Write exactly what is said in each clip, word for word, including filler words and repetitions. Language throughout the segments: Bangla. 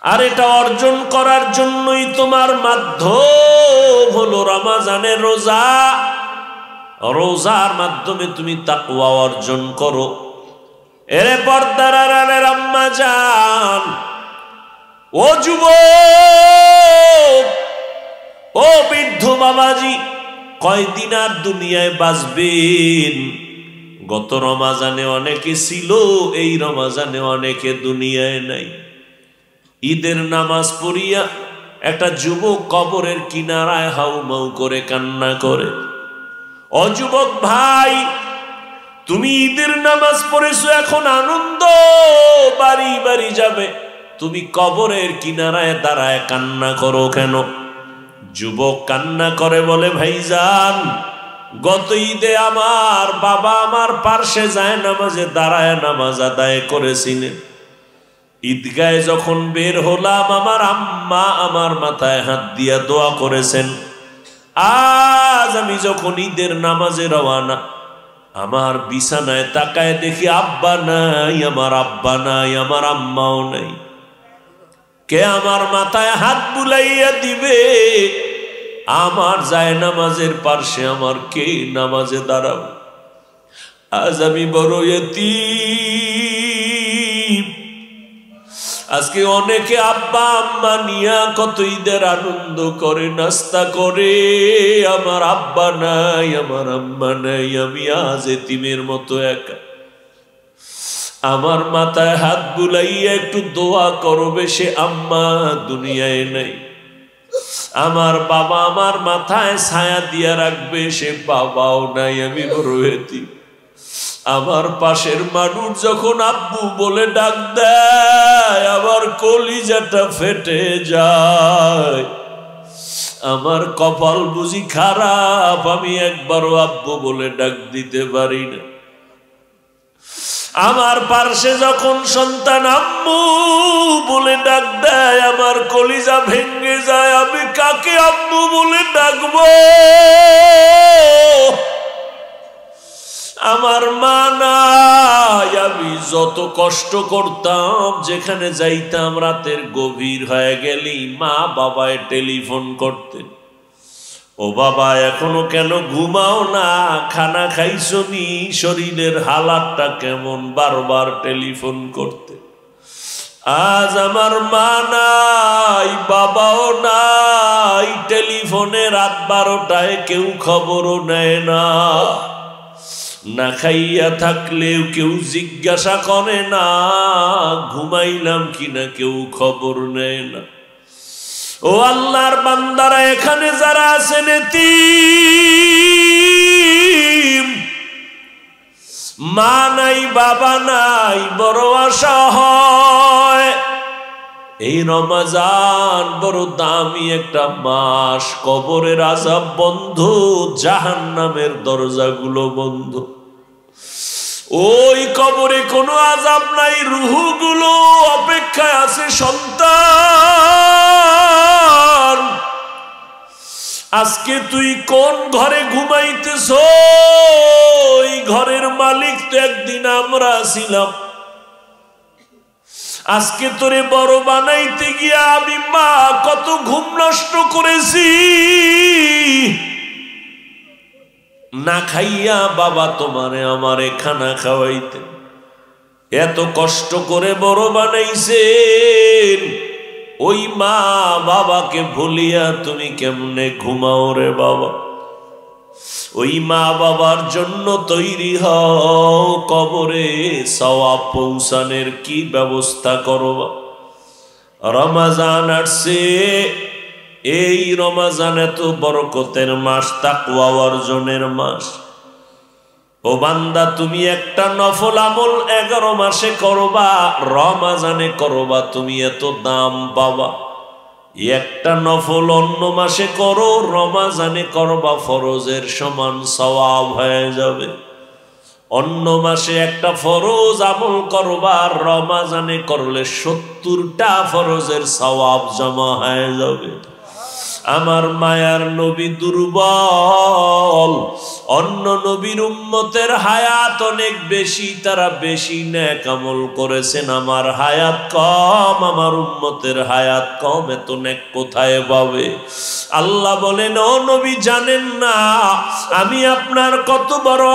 আর এটা অর্জন করার জন্যই তোমার মাধ্যম হলো রমজানের রোজা। রোজার মাধ্যমে তুমি তাকওয়া অর্জন করো। এরে পর্দার আড়ালের আম্মা জান, ও যুবক, ও বৃদ্ধ বাবাজি, কয়দিন আর দুনিয়ায় বাঁচবেন? গত রমজানে অনেকে ছিল, এই রমজানে অনেকে দুনিয়ায় নাই। ঈদের নামাজ পড়িয়া একটা যুবক কবরের কিনারায় হাউমাউ করে কান্না করে। ও যুবক ভাই, তুমি ঈদের নামাজ পড়েছো, এখন আনন্দ বাড়ি বাড়ি যাবে, তুমি কবরের কিনারায় দাঁড়ায় কান্না করো কেন? যুবক কান্না করে বলে, ভাইজান, গত ঈদে আমার বাবা আমার পার্শ্বে যায় নামাজে দাঁড়ায় নামাজ আদায় করেছিলেন। ঈদগায় যখন বের হলাম, আমার আম্মা আমার মাথায় হাত দিয়া দোয়া করেছেন। আজ আমি যখন ঈদের নামাজে রওয়ানা, আমার বিছানায় তাকায় দেখি আব্বা নাই, আমার আব্বা নাই, আমার আম্মাও নাই। কে আমার মাথায় হাত বুলাইয়া দিবে? আমার যায় নামাজের পার্শ্বে আমার কে নামাজে দাঁড়াবো? আজ আমি বড় এতিম। আজকে অনেকে আব্বা আম্মা নিয়া কত ঈদের আনন্দ করে, নাস্তা করে, আমার আব্বা নাই, আমার আম্মা নাই, আমি আজ এতিমের মতো একা। আমার মাথায় হাত বুলাইয়া একটু দোয়া করবে, সে আম্মা দুনিয়ায় নাই। আমার বাবা আমার মাথায় ছায়া দিয়া রাখবে, সে বাবাও নাই, আমি বড় এতিম। আমার পাশের মানুষ যখন আব্বু বলে ডাক দেয়, আমার কলিজাটা ফেটে যায়। আমার কপাল বুঝি খারাপ, আমি একবারও আব্বু বলে ডাক দিতে পারি না। আমার পার্শ্বে যখন সন্তান আম্মু বলে ডাক দেয়, আমার কলিজা ভেঙে যায়। আমি কাকে আম্মু বলে ডাকবো? আমার মা নাই। আমি যত কষ্ট করতাম, যেখানে যাইতাম রাতের গভীর হয়ে গেলেই মা বাবায় টেলিফোন করতেন, ও বাবা এখনো কেন ঘুমাও না? খানা খাইছো নি? শরীরের হালাতটা কেমন? বারবার টেলিফোন করতে। আজ আমার মা নাই, বাবাও নাই, টেলিফোনে রাত বারোটায় কেউ খবরও নেয় না। না খাইয়া থাকলেও কেউ জিজ্ঞাসা করে না, ঘুমাইলাম কিনা কেউ খবর নেয় না। ও আল্লাহর বান্দারা, এখানে যারা আছেন এতিম, মা নাই, বাবা নাই, বড় আশা হয়। এই রমজান বড় দামি একটা মাস, কবরের আযাব বন্ধ, জাহান্নামের দরজাগুলো বন্ধ। ওই কবরে কোনো আযাব নাই, রূহগুলো অপেক্ষায় আছে সন্তান। আজকে তুই কোন ঘরে ঘুমাইতেছ? ওই ঘরের মালিক তো একদিন আমরা ছিলাম। আজকে তোরে বড় বানাইতে গিয়া আমি মা কত ঘুম নষ্ট করেছি। না খাইয়া বাবা তোমারে আমারে খানা খাওয়াইতে এত কষ্ট করে বড় বানাইছেন। ওই মা বাবাকে ভুলিয়া তুমি কেমনে ঘুমাও রে বাবা? ওই মা বাবার জন্য তৈরি হও, কবরে সওয়াব পৌঁছানোর কি ব্যবস্থা করবা। রমজান আসছে, এই রমজান এত বরকতের মাস, তাকওয়া অর্জনের মাস। ও বান্দা, তুমি একটা নফল আমল এগারো মাসে করবা, রমজানে করবা, তুমি এত দাম পাবা। একটা নফল অন্য মাসে করো, রমজানে করবা, ফরজের সমান সওয়াব হয়ে যাবে। অন্য মাসে একটা ফরজ আমল করবা, রমজানে করলে সত্তরটা ফরজের সওয়াব জমা হয়ে যাবে। আমার মায়ার নবী দুর্বল, অন্য নবীর উম্মতের হায়াত অনেক বেশি, তারা বেশি নেক আমল করেছেন, আমার হায়াত কম, আমার উম্মতের হায়াত কম, এত নেক কোথায় পাবে? আল্লাহ বলেন, ও নবী জানেন না আমি আপনার কত বড়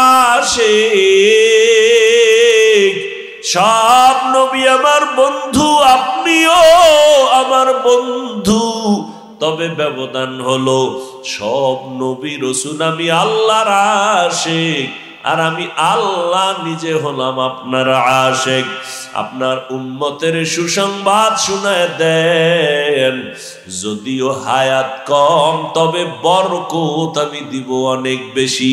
আশিক? সব নবী আমার বন্ধু, আপনিও আমার বন্ধু, তবে ব্যবধান হলো সব নবী রাসূল আমি আল্লাহর আশিক, আর আমি আল্লাহ নিজে হলাম আপনার আশিক। আপনার উম্মতের সুসংবাদ শুনায় দেন, যদিও হায়াত কম তবে বরকত আমি দিব অনেক বেশি।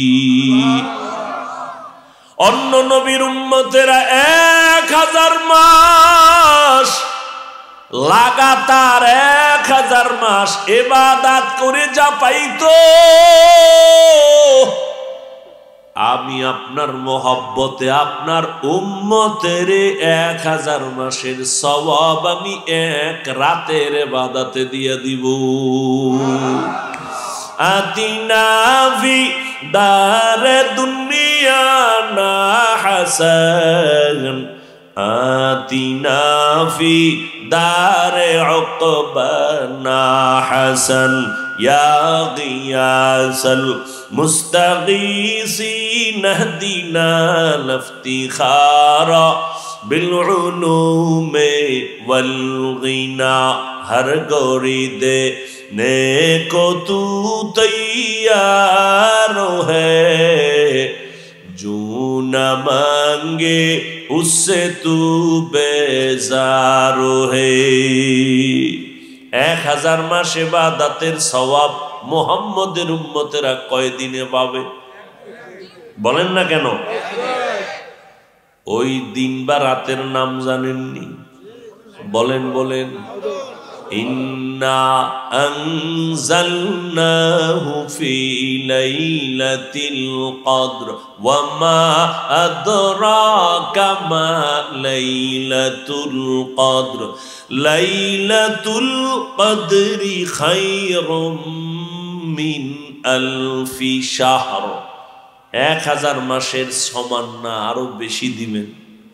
অন্য নবীর উম্মতেরা এক হাজার মাস লাগাতার এক হাজার মাস ইবাদত করে যা পাইতো, আমি আপনার মোহাব্বতে আপনার উম্মতের এক হাজার মাসের সওয়াব আমি এক রাতের ইবাদতে দিয়ে দিব। আতিনা ফি দারে দুনিয়া না হাসান, আতিনা ফি দারে উকবানা হাসান, ইয়া গিয়াসাল মুস্তাগীসিন ইহদিনা লিফতিখারা বিল উলুমে ওয়াল গিনা। হর গৌরি দে नेको तू तैयार है, जो न मांगे उससे तू बेजार है। एक हजार मास इबादतेर सवाब मुहम्मदेर उम्मतेरा कय दिने पाबे? बोलेन ना केन? ओई दिन बा रातेर नाम जानेननि? बोलेन बोलेन। इन्ना अंज़लनाहु फी लैलतिल क़द्र वमा अदराका मा लैलतुल क़द्र लैलतुल क़द्रि खैरुम मिन अल्फि शाहर। एक हजार मासेर समान ना आरो बेशी दिবেন।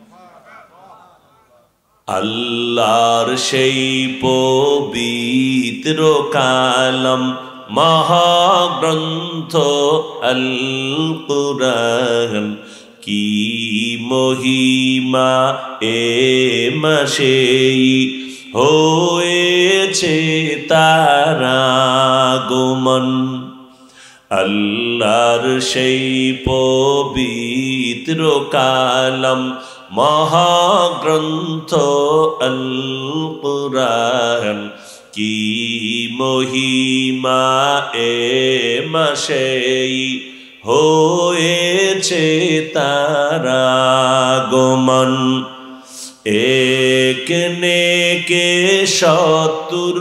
আল্লাহর সেই পবিত্র কালাম মহাগ্রন্থ আল কুরআন, কি মহিমা এ মাসেই হয়েছে তার আগমন। আল্লাহর সেই পবিত্র কালাম মহাগ্রন্থ আল কুরআন, কি মহিমা এ মাসেই হয়েছে তার আগমন। এক নেকে শতুর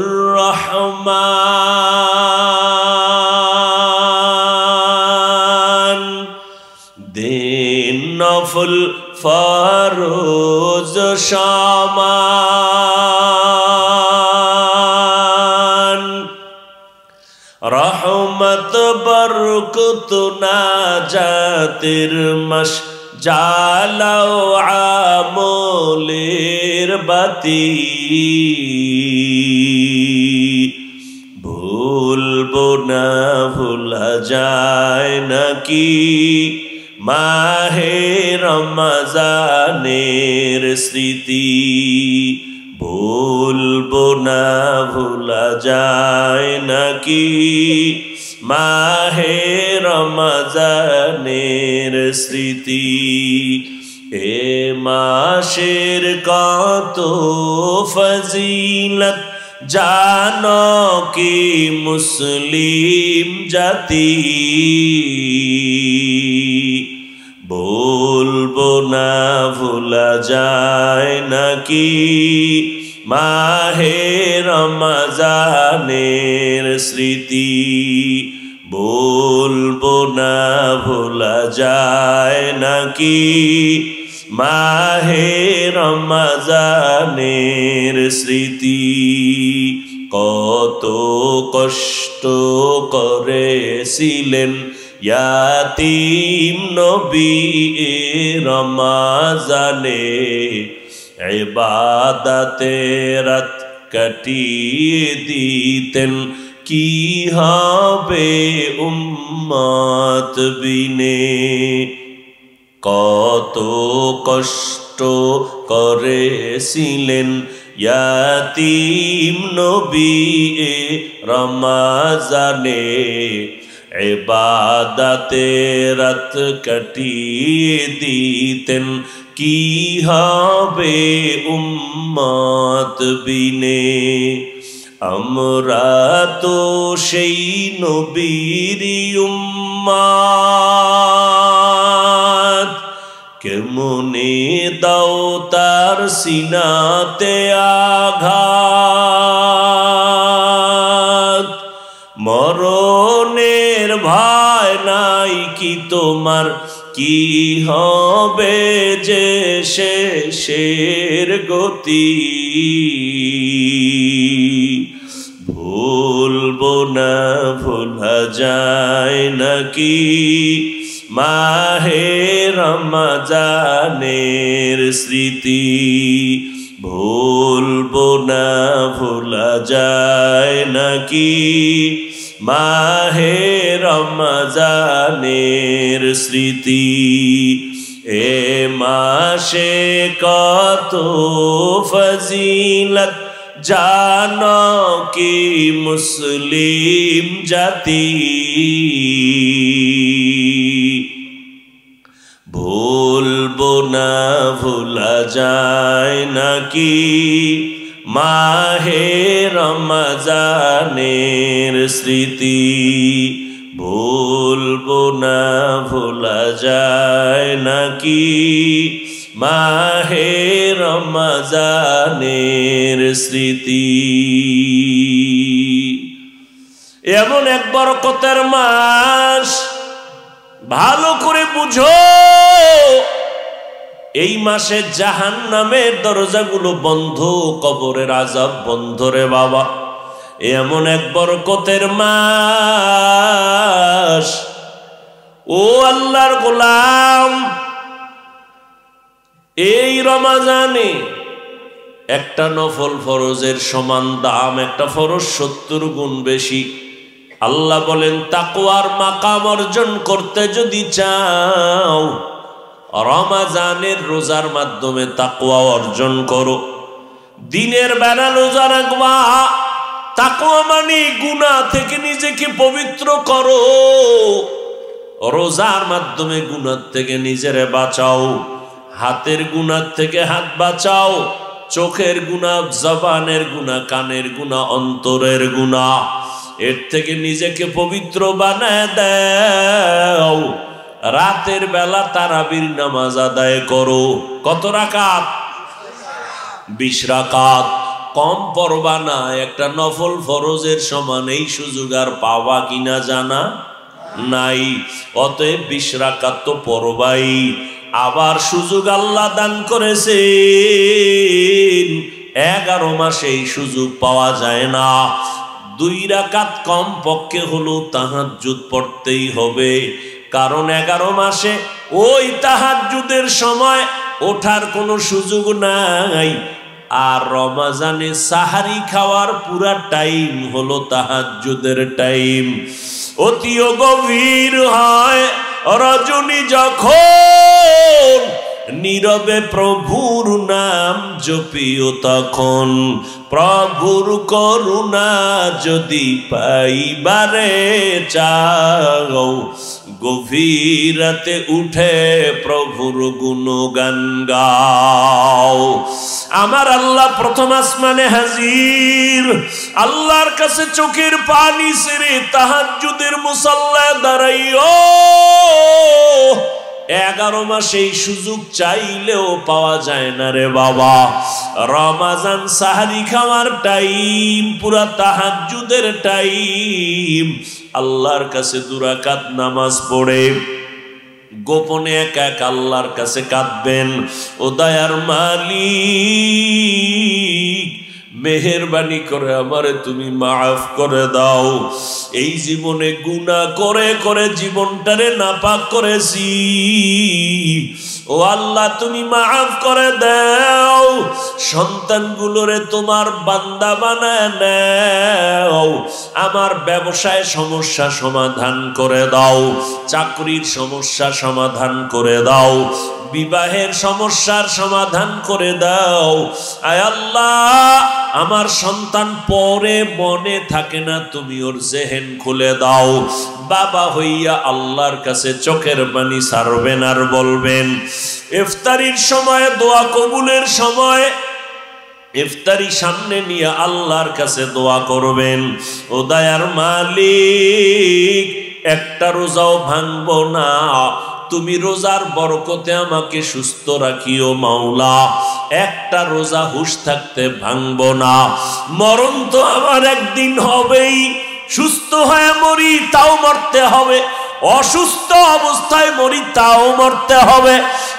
রহমান, দিন নফল ফরজ সমান, রহমত বরকত নাজাতের মাস, জালাও আমলের বাতি। ভুলবো না ভোলা যায় নাকি মাহে রমজানের স্মৃতি। ভুলবো না ভোলা যায় নাকি মাহে রমজানের স্মৃতি। এ মাসের কত ফজিলত জানো কি মুসলিম জাতি। বলবো না ভোলা যায় নাকি মাহে রমজানের স্মৃতি। বলবো না ভোলা যায় নাকি মাহে রমজানের স্মৃতি। কত কষ্ট করেছিলেন ইয়াতীম নবী রমাজানে, ইবাদতে রাত কাটিয়ে দিতেন, কি হবে উম্মত বিনে। কত কষ্ট করেছিলেন ইয়াতীম নবী রমাজানে, ইবাদতে রাত কাটিয়ে দিতেন, কি হবে উম্মত বিনে। আমরা তো সেই নবীরই উম্মত, কেমনে দাও তার সিনাতে আঘাত। মরণের ভয় নাই কি তোমার, কি হবে যে শেষের গতি। ভুলবো না ভোলা যায় নাকি মাহে রমজানের স্মৃতি। ভুলবো না ভোলা যায় নাকি মাহে রমজানের স্মৃতি। এ মাসে কত ফজিলত জানো কি মুসলিম জাতি। ভুলবো না ভোলা যায় নাকি মাহে রমজানের স্মৃতি। ভুলবো না ভোলা যায় নাকি মাহে রমজানের স্মৃতি। এমন এক বরকতের মাস, ভালো করে বুঝো। এই মাসে জাহান্নামের দরজাগুলো বন্ধ, কবরের আযাব বন্ধ রে বাবা। এমন এক বরকতের মাস। ও আল্লাহর গোলাম, এই রমজানে একটা নফল ফরজের সমান দাম, একটা ফরজ সত্তর গুণ বেশি। আল্লাহ বলেন তাকওয়ার মাকাম অর্জন করতে যদি চাও, রমজানের রোজার মাধ্যমে তাকওয়া অর্জন করো। দিনের বেলা রোজা রাখবা, তাকওয়া মানে গুনাহ থেকে নিজেকে পবিত্র করো। রোজার মাধ্যমে গুনাহ থেকে নিজেরে বাঁচাও। হাতের গুনাহ থেকে হাত বাঁচাও, চোখের গুনাহ, জবানের গুনাহ, কানের গুনাহ, অন্তরের গুনাহ, এর থেকে নিজেকে পবিত্র বানায় দাও। রাতের বেলা তারাবির নামাজ আদায় করো। কত রাকাত? বিশ রাকাত। কম পড়বা না, একটা নফল ফরজের সমান এই সুযোগ আর পাওয়া কিনা জানা নাই। অতএব বিশ রাকাত তো পড়বাই। আবার সুযোগ আল্লাহ দান করেছেন, এগারো মাসে এই সুযোগ পাওয়া যায় না। দুই রাকাত কম পক্ষে হলো তাহাজ্জুদ পড়তেই হবে, কারণ এগারো মাসে ওই তাহাজ্জুদের সময় ওঠার কোনো সুযোগ নাই। আর রমজানে সাহারি খাওয়ার পুরা টাইম হলো তাহাজ্জুদের টাইম। অতিও গভীর হয় রজনী যখন, নীরবে প্রভুর নাম জপিও তখন। প্রভুর করুণা যদি পাইবারে চাও, গভীর রাতে উঠে প্রভুর গুণগান গাও। আমার আল্লাহ প্রথম আসমানে হাজির, আল্লাহর কাছে চোখের পানি ছেড়ে তাহাজ্জুদের মুসাল্লায় দাঁড়াইও। এগারো মাসে এই সুযোগ চাইলেও পাওয়া যায় না রে বাবা। রমজান সাহারি খাওয়ার টাইম, পুরা তাহাজ্জুদের টাইম। আল্লাহর কাছে দু রাকাত নামাজ পড়ে গোপনে একা একা আল্লাহর কাছে কাঁদবেন, ও দয়ার মালিক মেহেরবানি করে আমারে তুমি মাফ করে দাও। এই জীবনে গুনাহ করে করে জীবনটারে নাপাক করেছি, ও আল্লাহ তুমি মাফ করে দাও। সন্তানগুলোরে তোমার বান্দা বানায় নাও। আমার ব্যবসায় সমস্যা সমাধান করে দাও, চাকরির সমস্যা সমাধান করে দাও, বিবাহের সমস্যার সমাধান করে দাও। আয় আল্লাহ, আমার সন্তান পরে মনে থাকে না, তুমি ওর জেহেন খুলে দাও। বাবা হইয়া আল্লাহর কাছে চোখের পানি ছাড়বেন আর বলবেন, ইফতারির সময় দোয়া কবুলের সময় ইফতারি সামনে নিয়ে আল্লাহর কাছে দোয়া করবেন, ও দয়ার মালিক একটা রোজাও ভাঙবো না, তুমি রোজার বরকতে আমাকে সুস্থ রাখিও মাওলা। একটা রোজা হুঁশ থাকতে ভাঙবো না। মরণ তো আমার একদিন হবেই, সুস্থ হয়ে মরি তাও মরতে হবে, অসুস্থ অবস্থায় মরি তাও মরতে হবে।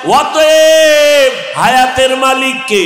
অতএব হায়াতের মালিক কে?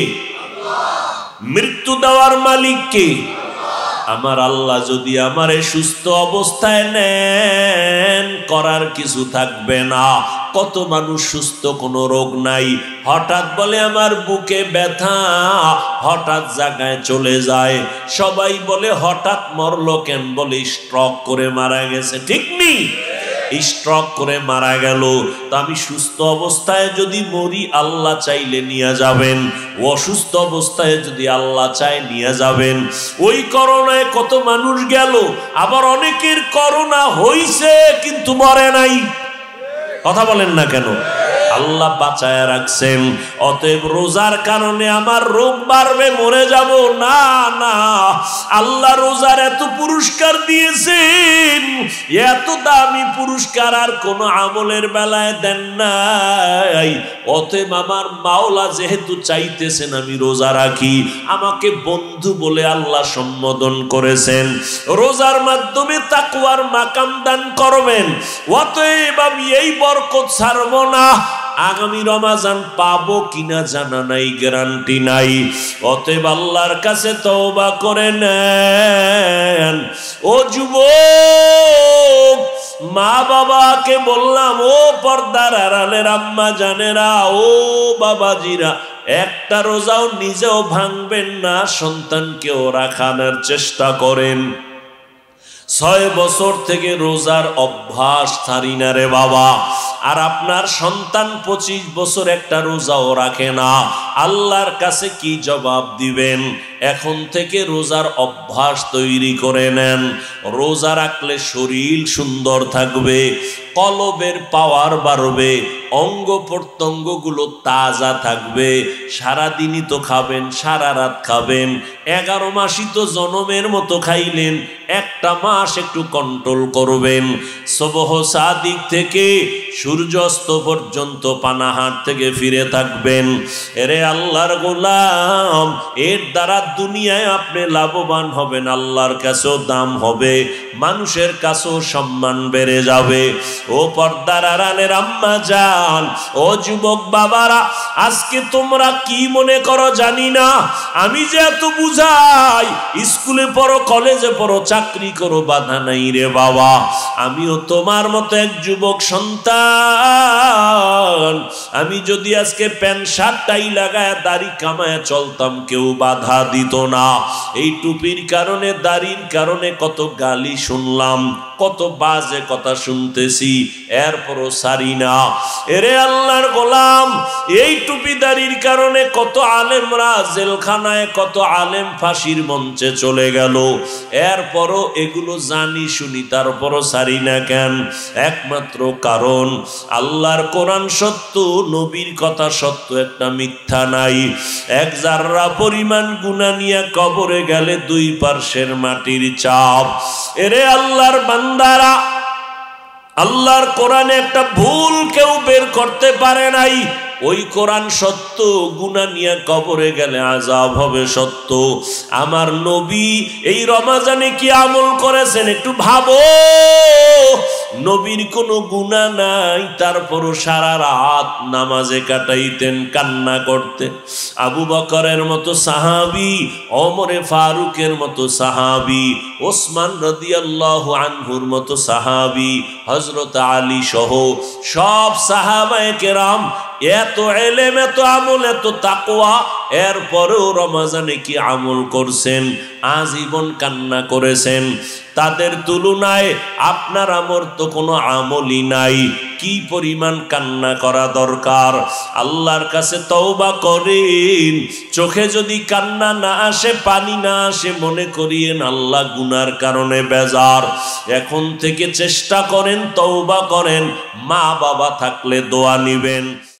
মৃত্যু দেওয়ার মালিক কে? আমার আল্লাহ যদি আমারে সুস্থ অবস্থায় নেন, করার কিছু থাকবে না। কত মানুষ সুস্থ, কোনো রোগ নাই, হঠাৎ বলে আমার বুকে ব্যথা, হঠাৎ জায়গায় চলে যায়। সবাই বলে হঠাৎ মরলো কেন? বলে স্ট্রোক করে মারা গেছে। ঠিক নেই? স্ট্রোক করে মারা গেল। তো আমি সুস্থ অবস্থায় যদি মরি আল্লাহ চাইলে নিয়ে যাবেন, অসুস্থ অবস্থায় যদি আল্লাহ চায় নিয়ে যাবেন। ওই করোনায় কত মানুষ গেল, আবার অনেকের করোনা হইছে কিন্তু মরে নাই। কথা বলেন না কেন? আল্লাহ বাঁচায় রাখছেন। অতএব রোজার কারণে আমার রোগ বাড়বে, মরে যাব না, না। আল্লাহ রোজার এত পুরস্কার দিয়েছেন, এত দামি পুরস্কার আর কোন আমলের বেলায় দেন নাই। অতএব আমার মাওলা যেহেতু চাইতেছেন আমি রোজা রাখি, আমাকে বন্ধু বলে আল্লাহ সম্বোধন করেছেন, রোজার মাধ্যমে তাকওয়ার মাকাম দান করবেন। অতএব আমি এই বরকত ছাড়ব না। আগামী রমাজান পাবো কিনা জানা নাই, গ্যারান্টি নাই। অতএব আল্লাহর কাছে তওবা করে নেন। ও যুবক, মা বাবাকে বললাম, ও পর্দার আড়ালের আম্মা জানেরা, ও বাবাজিরা, একটা রোজাও নিজেও ভাঙবেন না, সন্তানকেও রাখানোর চেষ্টা করেন। ছয় বছর থেকে রোজার অভ্যাস ছাড়ি না রে বাবা। আর আপনার সন্তান পঁচিশ বছর একটা রোজাও রাখে না, আল্লাহর কাছে কি জবাব দিবেন? এখন থেকে রোজার অভ্যাস তৈরি করে নেন। রোজা রাখলে শরীর সুন্দর থাকবে, কলবের পাওয়ার বাড়বে, অঙ্গ প্রত্যঙ্গগুলো তাজা থাকবে। সারাদিনই তো খাবেন, সারা রাত খাবেন, এগারো মাসই তো জনমের মতো খাইলেন, একটা মাস একটু কন্ট্রোল করবেন। সবহ সাদিক থেকে সূর্যাস্ত পর্যন্ত পানাহার থেকে ফিরে থাকবেন। এরে আল্লাহর গোলাম, এর দ্বারা দুনিয়ায় আপনি লাভবান হবেন, আল্লাহর কাছেও দাম হবে, মানুষের কাছেও সম্মান বেড়ে যাবে। ও পর্দার আড়ালের আম্মা জান, ও যুবক বাবারা, আজকে তোমরা কি মনে করো জানি না, আমি যে এত বুঝাই, স্কুলে পড়ো, কলেজে পড়ো, চাকরি করো, বাধা নাই রে বাবা। আমিও তোমার মতো এক যুবক সন্তান। আমি যদি আজকে প্যান্ট শার্ট টাই লাগায় দাড়ি কামায় চলতাম, কেউ বাধা দিত না। এই টুপির কারণে, দাড়ির কারণে কত গালি শুনলাম, কত বাজে কথা শুনতেছি, এরপরও সারি না। এরে আল্লাহর গোলাম, এই টুপিদারির কারণে কত আলেমরা জেলখানায়, কত আলেম ফাঁসির মঞ্চে চলে গেল, এরপরও এগুলো জানি শুনি, তারপরও সারি না কেন? একমাত্র কারণ আল্লাহর কোরআন সত্য, নবীর কথা সত্য, একটা মিথ্যা নাই। এক জাররা পরিমাণ গুনাহ নিয়ে কবরে গেলে দুই পার্শ্বের মাটির চাপ। এরে আল্লাহর বান্দারা, আল্লাহর কোরআনে একটা ভুল কেউ বের করতে পারে নাই। ওই কোরআন সত্য, গুনাহ নিয়ে কবরে গেলে আযাব হবে সত্য। আমার নবী এই রমজানে কি আমল করেছেন একটু ভাবো। নবীর কোনো গুনাহ নাই, তারপরও সারা রাত নামাজে কাটাইতেন, কান্না করতে। আবু বকরের মতো সাহাবী, ওমরে ফারুকের মতো সাহাবী, ওসমান রাদিয়াল্লাহু আনহুর মতো সাহাবী, হযরত আলী সহ সব সাহাবায়ে কেরাম এত ইলম, এত আমল, এত তাকওয়া, এরপরেও রমজানে কি আমল করছেন, আজীবন কান্না করেছেন। তাদের তুলনায় আপনার আমার তো কোনো আমলই নাই। কি পরিমাণ কান্না করা দরকার। আল্লাহর কাছে তওবা করেন। চোখে যদি কান্না না আসে, পানি না আসে, মনে করিয়েন আল্লাহ গুনার কারণে বেজার। এখন থেকে চেষ্টা করেন, তওবা করেন। মা বাবা থাকলে দোয়া নিবেন।